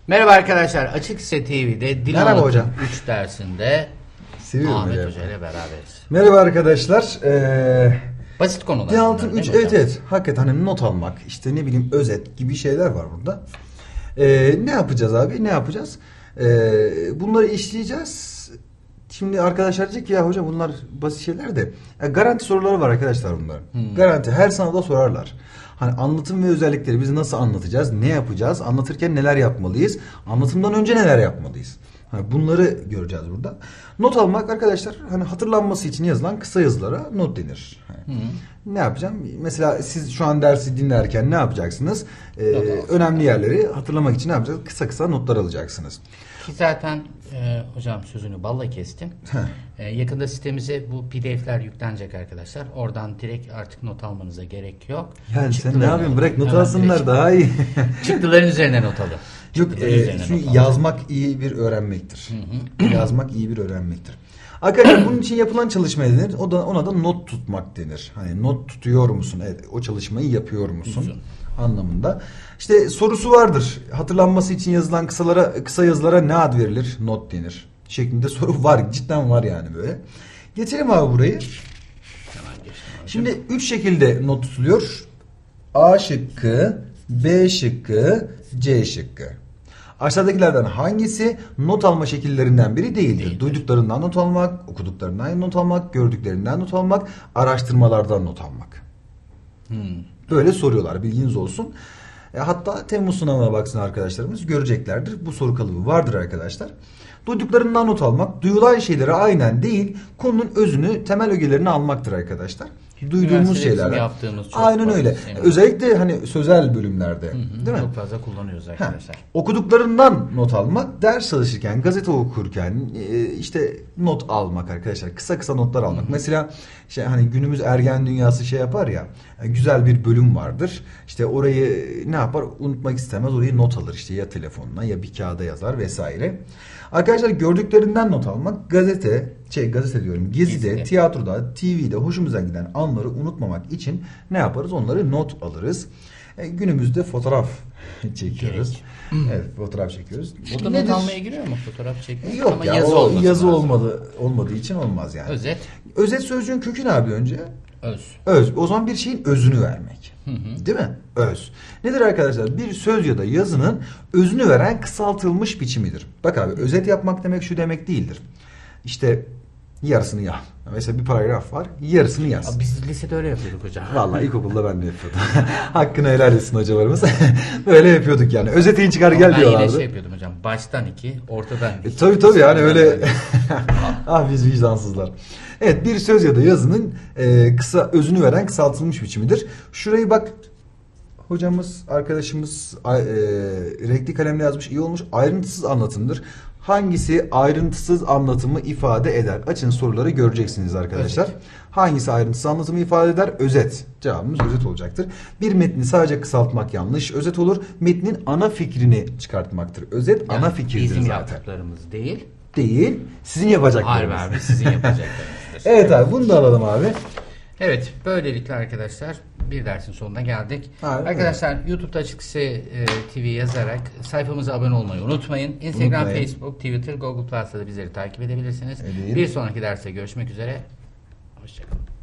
Merhaba arkadaşlar. Açık Lise TV'de Dil Merhaba Anlatım hocam. 3 dersinde Seviyorum Ahmet hocam. Hoca ile beraberiz. Merhaba arkadaşlar. Basit konular. Dil Anlatım bunlar, 3 değil mi hocam? evet. Hakikaten hani not almak, işte ne bileyim özet gibi şeyler var burada. Ne yapacağız abi? Ne yapacağız? Bunları işleyeceğiz. Şimdi arkadaşlar diyecek ki ya hocam bunlar basit şeyler de. Garanti soruları var arkadaşlar bunların. Garanti her sınavda sorarlar. Hani anlatım ve özellikleri biz nasıl anlatacağız? Ne yapacağız? Anlatırken neler yapmalıyız? Anlatımdan önce neler yapmalıyız? Hani bunları göreceğiz burada. Not almak arkadaşlar hani hatırlanması için yazılan kısa yazılara not denir. Ne yapacağım? Mesela siz şu an dersi dinlerken ne yapacaksınız? Önemli yerleri hatırlamak için ne yapacağız? Kısa kısa notlar alacaksınız. Ki zaten hocam sözünü balla kestim. Yakında sitemize bu PDF'ler yüklenecek arkadaşlar. Oradan direkt artık not almanıza gerek yok. Yani sen ne Çıktılarını- yapıyorsun? Bırak not Hemen alsınlar direkt daha iyi. çıktıların üzerine not alın. Yok, Çıktıların üzerine çünkü not alın. yazmak iyi bir öğrenmektir. Yazmak iyi bir öğrenmektir. Arkadaşlar bunun için yapılan çalışma denir. Ona da not tutmak denir. Hani not tutuyor musun? Evet, o çalışmayı yapıyor musun? Anlamında. İşte sorusu vardır. Hatırlanması için yazılan kısa yazılara ne ad verilir? Not denir. Şeklinde soru var. Cidden var yani böyle. Geçelim abi burayı. Hemen geçtim hocam. Şimdi 3 şekilde not tutuluyor. A şıkkı, B şıkkı, C şıkkı. Aşağıdakilerden hangisi not alma şekillerinden biri değildir? Duyduklarından not almak, okuduklarından not almak, gördüklerinden not almak, araştırmalardan not almak. Böyle soruyorlar, bilginiz olsun. Hatta Temmuz sınavına baksın arkadaşlarımız, göreceklerdir. Bu soru kalıbı vardır arkadaşlar. Duyduklarından not almak, duyulan şeyleri aynen değil, konunun özünü, temel ögelerini almaktır arkadaşlar. Duyduğumuz Üniversitede bizim şeylerden. yaptığımız çok Aynen fazla öyle. şey var. Özellikle hani sözel bölümlerde, değil mi? Çok fazla kullanıyoruz arkadaşlar. Okuduklarından not almak, ders çalışırken, gazete okurken işte not almak arkadaşlar. Kısa kısa notlar almak. Mesela hani günümüz ergen dünyası şey yapar ya. Güzel bir bölüm vardır. İşte orayı ne yapar? Unutmak istemez. Orayı not alır işte ya telefonuna ya bir kağıda yazar vesaire. Arkadaşlar gördüklerinden not almak, gazete diyorum, gezide, tiyatroda, TV'de hoşumuza giden anları unutmamak için ne yaparız? Onları not alırız. Günümüzde fotoğraf çekiyoruz. Evet, fotoğraf çekiyoruz. Burada not almaya giriyor mu fotoğraf çekmek? Yok ama ya, yazı, yazı lazım. olmadığı için olmaz yani. Özet. Özet sözcüğün kökü ne abi önce? Öz. Öz. O zaman bir şeyin özünü vermek. Değil mi? Öz. Nedir arkadaşlar? Bir söz ya da yazının özünü veren kısaltılmış biçimidir. Bak abi, özet yapmak demek şu demek değildir. İşte yarısını yaz. Mesela bir paragraf var. Yarısını yaz. Abi biz lisede öyle yapıyorduk hocam. Vallahi ilkokulda ben de yapıyordum. Hakkını helal etsin hocalarımız. Böyle yapıyorduk yani. Özetin çıkar gel Ben diyorlardı. yine şey yapıyordum hocam. Baştan 2, ortadan 2. Tabii yani öyle. Ah biz vicdansızlar. Evet, bir söz ya da yazının kısa özünü veren kısaltılmış biçimidir. Şurayı bak, hocamız, arkadaşımız renkli kalemle yazmış, iyi olmuş. Ayrıntısız anlatımdır. Hangisi ayrıntısız anlatımı ifade eder? Açın soruları göreceksiniz arkadaşlar. Özet. Hangisi ayrıntısız anlatımı ifade eder? Özet. Cevabımız özet olacaktır. Bir metni sadece kısaltmak yanlış. Özet olur. Metnin ana fikrini çıkartmaktır. Özet Yani ana fikirdir bizim zaten. yaptıklarımız değil. Değil. Sizin yapacaklarınız. Harbi sizin yapacaklarınızdır. Evet abi, bunu da alalım abi. Evet, böylelikle arkadaşlar bir dersin sonuna geldik. Abi, arkadaşlar YouTube'da Açık Lise TV yazarak sayfamıza abone olmayı unutmayın. Instagram, Unutmayın. Facebook, Twitter, Google Plus'ta da bizleri takip edebilirsiniz. Edeyim. Bir sonraki derste görüşmek üzere. Hoşçakalın.